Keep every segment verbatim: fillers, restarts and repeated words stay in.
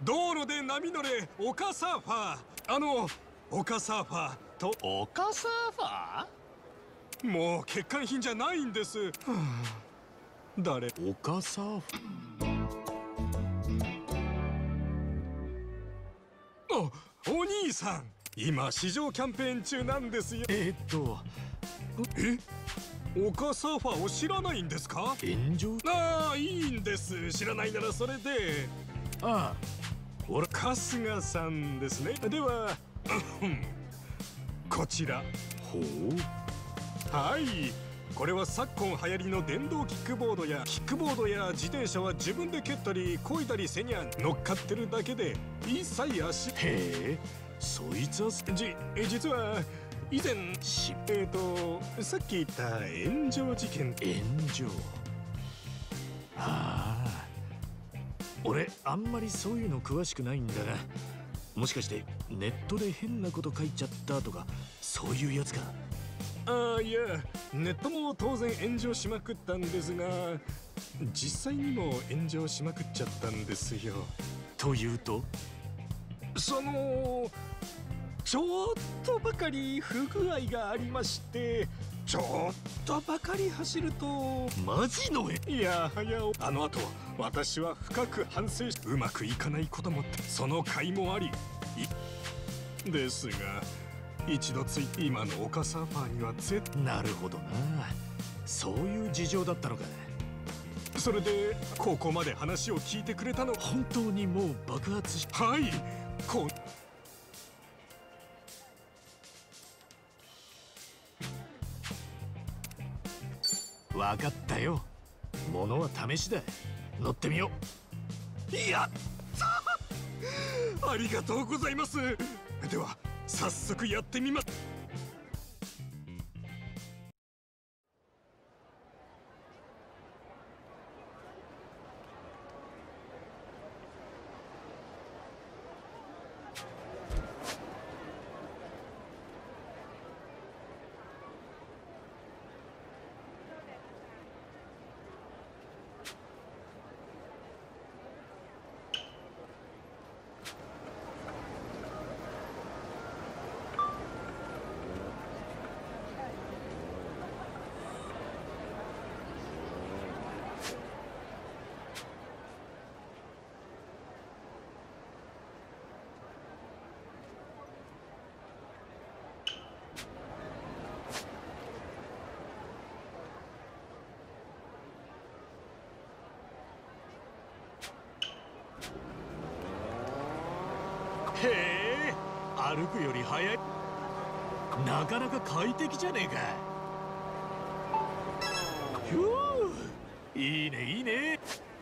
道路で波乗れ丘サーファー。あの丘サーファーと丘サーファー。もう欠陥品じゃないんです。はあ、誰？ 丘サーファー。 あ、お兄さん、今試乗キャンペーン中なんですよ。 えー、っとえ丘サーファーを知らないんですか？ 炎上。 ああ、いいんです。知らないならそれで。 ああ、 俺春日さんですね。ではこちら。 ほう。 はい、これは昨今流行りの電動キックボードやキックボードや自転車は自分で蹴ったり漕いだりせにゃ乗っかってるだけで一切足。 へえ、そいつはじ実は以前しえーとさっき言った炎上事件。 炎上。ああ、俺あんまりそういうの詳しくないんだが、もしかしてネットで変なこと書いちゃったとかそういうやつか？ ああ、いや、ネットも当然炎上しまくったんですが、実際にも炎上しまくっちゃったんですよ。 というと？ そのちょっとばかり不具合がありまして、ちょっとばかり走ると。 マジのえ？ いやはや、あの後私は深く反省し、うまくいかないこともその甲斐もありですが、一度ついて今の丘サーファーには絶対。 なるほどな、そういう事情だったのか。 それでここまで話を聞いてくれたの。 本当にもう爆発し。 はい、こわかったよ。ものは試しだ。乗ってみよう。 やったありがとうございます。では早速やってみます。 へえ、歩くより速い。なかなか快適じゃねえか。ふう、いいねいいね。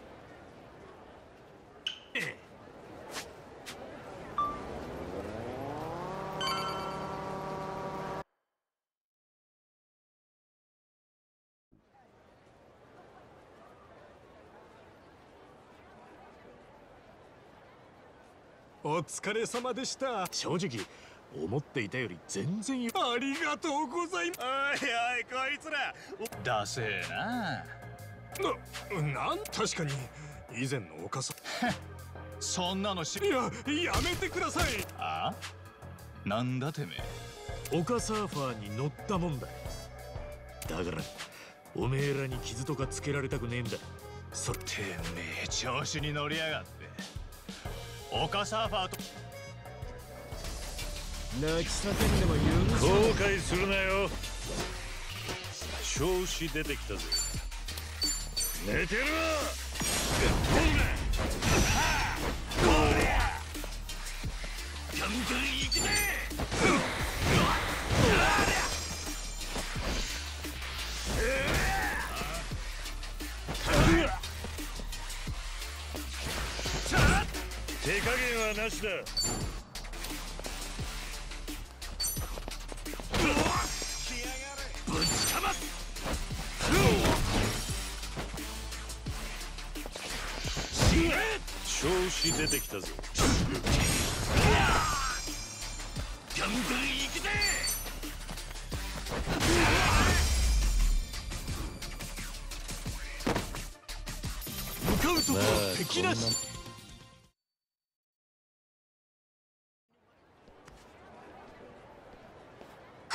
お疲れ様でした。 正直思っていたより全然よ。 ありがとうございます。 おいおい、こいつらダセえな。 な、なん確かに以前のおかさそんなのし。 いや、やめてください。 あ？なんだてめえ。丘サーファーに乗ったもんだ。だからおめえらに傷とかつけられたくねえんだ。そてめえ調子に乗りやがって。丘サーファーと泣き叫んでも許後悔するなよ。調子出てきたぜ。寝てるわ。 こりゃガンガン行くぜ。 手加減はなしだ。 ぶちかます調子出てきたぜ。 ガンガン行くぜ。向かうところ敵なし。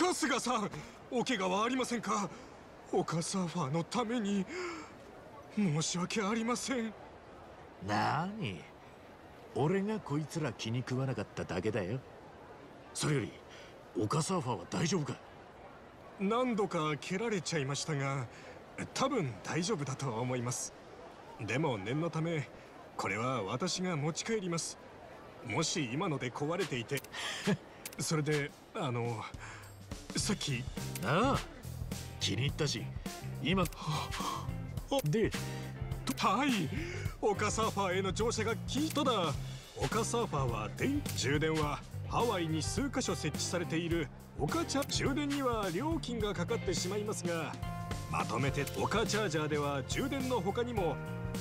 春日さん、お怪我はありませんか？丘サーファーのために申し訳ありません。 なに、俺がこいつら気に食わなかっただけだよ。それより丘サーファーは大丈夫か？ 何度か蹴られちゃいましたが、多分大丈夫だと思います。でも念のためこれは私が持ち帰ります。もし今ので壊れていてそれであのさっきなあ、気に入ったし今で、 はい、丘サーファーへの乗車が聞いただ。丘サーファーは電充電はハワイに数カ所設置されている丘チャ充電には料金がかかってしまいますが、まとめて丘チャージャーでは充電の他にも。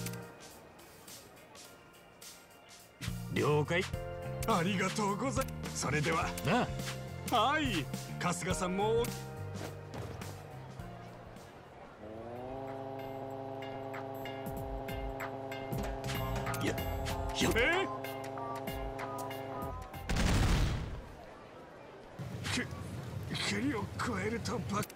了解。 ありがとうございます。それではなあ、 はい、春日さんもいや、いや、 えく栗を加えるとばっ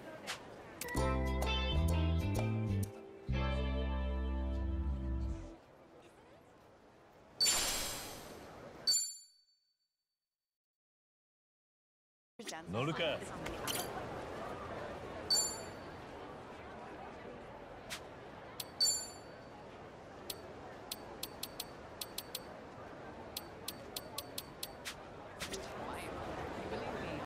乗るか。